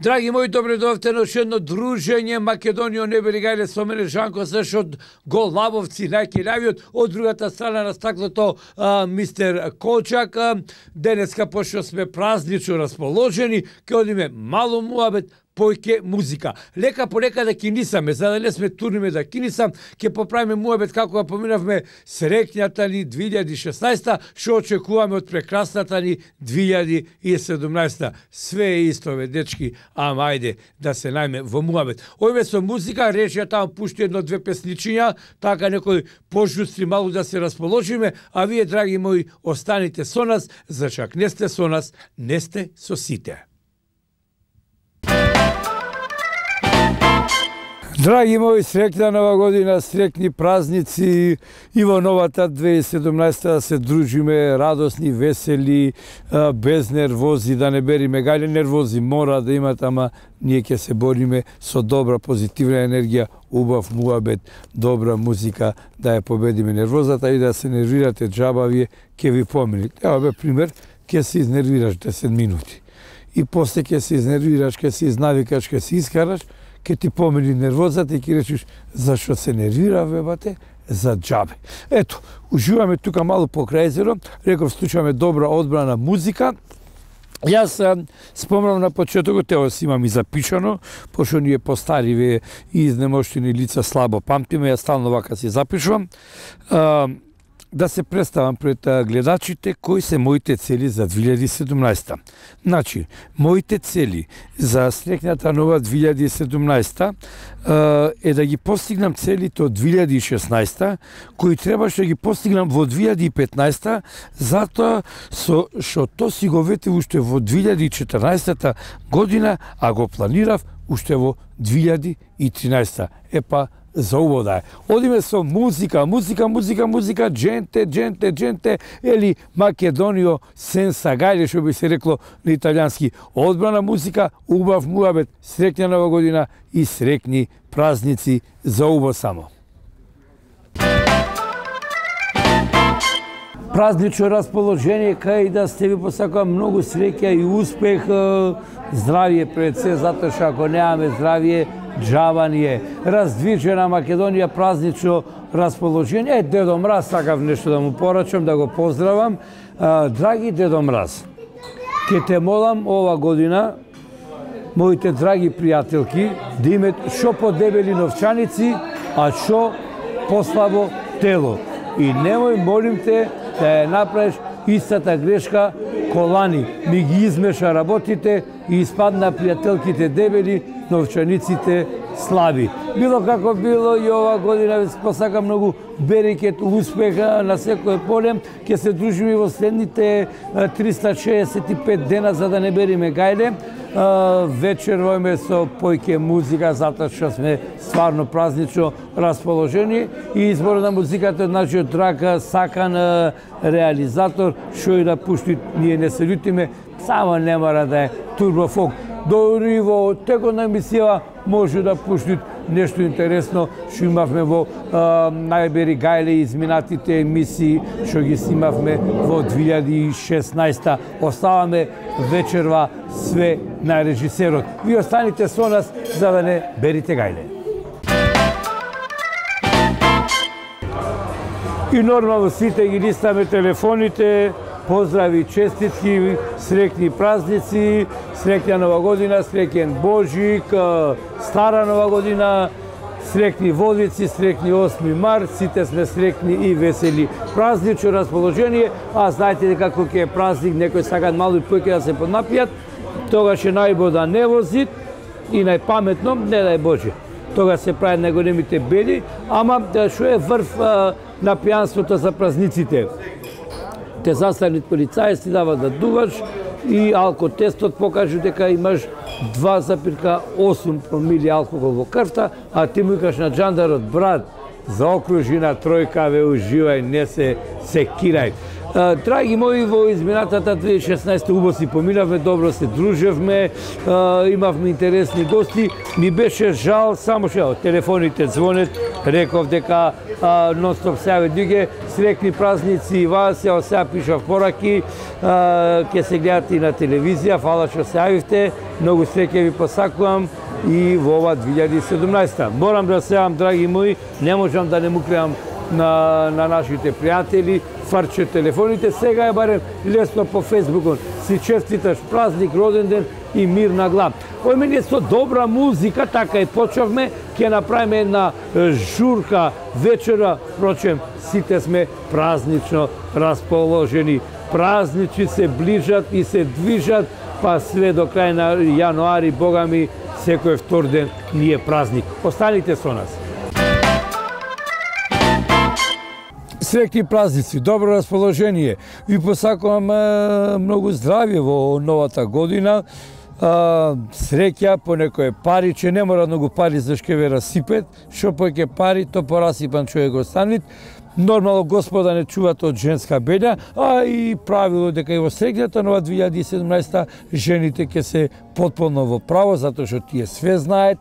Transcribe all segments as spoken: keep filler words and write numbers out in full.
Драги мои, добре дојдовте на уште едно дружење Македонија не бели гајле со мене Жанко Срш од Голабовци на Килавиот, од другата страна на стаклото а, мистер Колчак. А, денеска пошто сме празнично расположени, ќе одиме мало муабет, појке музика. Лека полека да кинисаме, за да не сме турниме да кинисам, ќе поправиме муабет како ја поминавме среќната ни две илјади и шеснаесета, што очекуваме од прекрасната ни две илјади и седумнаесета. Све е исто, ве дечки, ама ајде да се најме во муабет. Ојме со музика, речија таму пушти едно-две песничиња, така некој пожустри малку да се расположиме, а вие, драги мои, останите со нас, зачак не сте со нас, не сте со сите. Драги мои, среќна нова година, среќни празници и во новата две илјади и седумнаесета да се дружиме радосни, весели, без нервози, да не бериме гајле. Нервози мора да имат, ама ние ќе се бориме со добра, позитивна енергија, убав муабет, добра музика, да ја победиме нервозата и да се нервирате џаба, вие ќе ви помини. Ева бе пример, ќе се изнервираш десет минути. И после ќе се изнервираш, ќе се изнавикаш, ќе се искараш, ќе ти помени нервозата и ќе речеш зашто се нервира вебате за џабе. Ето, уживаме тука малку покрај езеро, реков слушаме добра одбрана музика. Јас спомнам на почетокот, ево си имам и запишано, пошто ние постариве и изнемоштени лица слабо памтиме, јас стално вака си запишувам. Да се представам пред гледачите кои се моите цели за две илјади и седумнаесета. Значи, моите цели за среќната нова две илјади и седумнаесета е да ги постигнам целите од две илјади и шеснаесета, кои требаше да ги постигнам во две илјади и петнаесета, затоа со што то си го ветив уште во две илјади и четрнаесета година, а го планирав уште во две илјади и тринаесета. Епа, за ово да е. Одиме со музика, музика, музика, музика, дженте, дженте, дженте, или Македонио сенса гајле, што би се рекло на италијански. Одбрана музика, убав муабет, среќна нова година и среќни празници за ово само. Празнично расположение, кај да сте ви посакувам многу среќа и успех, здравје пред се, затоа што ако немаме здравје, џаба ни е. Раздвижена Македонија, празнично расположение. Е, Дедо Мраз, сакав нешто да му порачам, да го поздравам. А, драги Дедо Мраз, ке те молам ова година, моите драги пријателки, да имат шо подебели новчаници, а шо послабо тело. И немој, молим те, да ја направиш истата грешка, колани ми ги измеша работите и испадна пријателките дебели, новчаниците слаби. Било како било и ова година ви посака многу берекет, успеха на секој поле. Ќе се дружиме во следните триста шеесет и пет дена за да не бериме гајле. Вечеруваме со појке музика, затоа што сме стварно празнично расположени и избор на музиката од нашиот драг сакан реализатор, што и да пушти, ние не се љутиме, само не мора да е турбофок. Дори во текот на емисија може да пуштит нешто интересно што имавме во а, најбери гајле изминатите емисии што ги снимавме во две илјади и шеснаесета. Оставаме вечерва све на режисерот. Ви останите со нас за да не берите гајле. И нормално сите ги листаме телефоните. Поздрави, честитки, среќни празници, среќна нова година, среќен Божик, стара нова година, среќни водици, среќни осми март, сите сме среќни и весели. Празнично расположение, а знаете дека како ќе е празник, некој сакат мало и појке да се поднапијат, тогаш е најбо да не возит и најпаметно, не дај Боже. Тога се прават најголемите бели, ама што е врв на пијанството за празниците? Те заставни полицаји ти дават да дуваш и алкотестот покажу дека имаш два запирка осум промили алкохол во крвта, а ти му викаш на джандарот, брат, заокружи на тројка, ве уживај, не се секирај. Драги мои, во изминатата две илјади и шеснаесета убаво си поминавме, добро се дружевме, имавме интересни гости. Ми беше жал, само што телефоните звонат, реков дека нон-стоп се јави дуѓе, срекни празници и вас, ја сега пишав пораки, ќе се гледат и на телевизија, фала што се јавивте, многу среќа ви посакувам и во ова две илјади и седумнаесета. Морам да се јавам, драги мои, не можам да не му клеам на, на нашите пријатели, фарче телефоните, сега е барем лесно по Фейсбукот, си честиташ празник, роден ден и мир на глав. Ој мене со добра музика, така и почавме, ќе направиме една журка вечера, впрочем, сите сме празнично расположени. Празници се ближат и се движат, па све до крај на јануари, Бога ми, секој втор ден ни е празник. Останите со нас. Срекни празници, добро расположение. Ви посакувам многу здравје во новата година. Среќа, по некое пари, че не мора многу пари за ќе ве расипет. Шо поќе пари, то порасипан човек го станит. Нормално Господа не чуват од женска беда, а и правило дека и во средната нова две илјади и седумнаесета жените ќе се потполно во право, затоа што тие све знаат.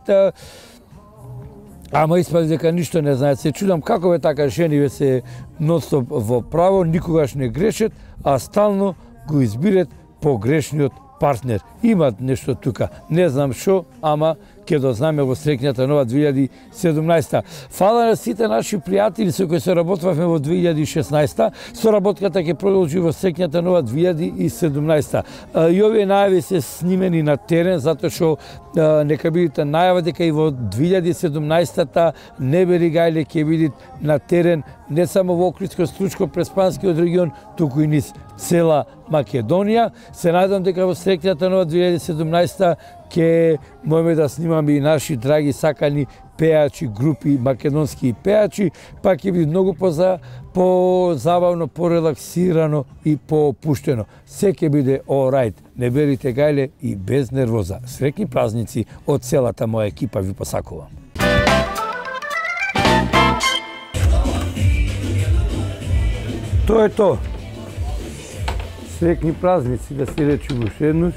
Ама испади дека ништо не знаат. Се чудам како бе така жени ве се нон-стоп во право, никогаш не грешат, а стално го избират погрешниот партнер. Имат нешто тука. Не знам шо, ама ќе дознаме во среќната нова две илјади и седумнаесета. Фала на сите наши пријатели со кои соработвавме во две илјади и шеснаесета. Соработката ќе продолжи во среќната нова две илјади и седумнаесета. И овие најави се снимени на терен, затоа што нека бидите најава дека и во две илјади и седумнаесета Небери Гајле ќе биде на терен не само во Охридско-Стручко-Преспанскиот регион, туку и низ цела Македонија. Се надам дека во среќната нова две илјади и седумнаесета ќе можеме да снимаме и наши драги сакани пеачи, групи, македонски пеачи, па ќе биде многу поза, по-забавно, порелаксирано и попуштено. Се ќе биде all right. Не берите Гајле и без нервоза. Среќни празници од целата моја екипа ви посакувам. Тоа е тоа. Среќни празници, да си речем уште еднаш.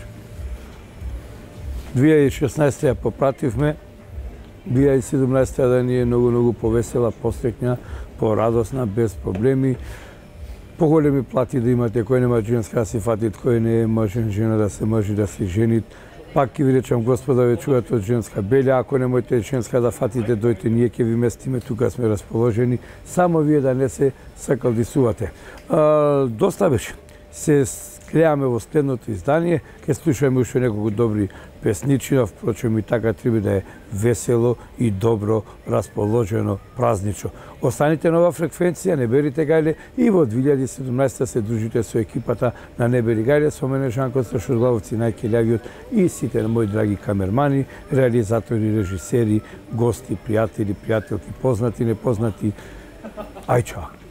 две илјади и шеснаесета ја попративме, две илјади и седумнаесета да ни е многу-многу повесела, посреќна, порадосна, без проблеми. Поголеми плати да имате, кој нема женска да си фатит, кој не е можен жена да се може да се женит. Пак ќе ви речам, Господа ве чуват од женска белја, ако не можете женска да фатите, дојте, ние ќе ви местиме, тука сме расположени, само вие да не се сакалдисувате. Доста беше. Се гледаме во следното издание, ќе слушаме уште неколку добри песничина, впрочем и така треба да е весело и добро расположено празнично. Останите нова фреквенција, Не берите Гајле, и во две илјади и седумнаесета се дружите со екипата на Не бери Гајле, со мене Жанко Страшоглавовци, најкелјавиот и сите мои драги камермани, реализатори, режисери, гости, пријатели, пријателки, познати, непознати. Ај чао!